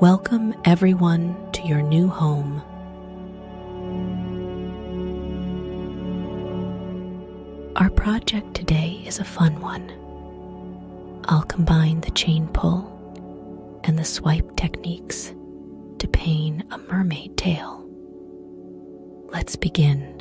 Welcome everyone to your new home. Our project today is a fun one. I'll combine the chain pull and the swipe techniques to paint a mermaid tail. Let's begin.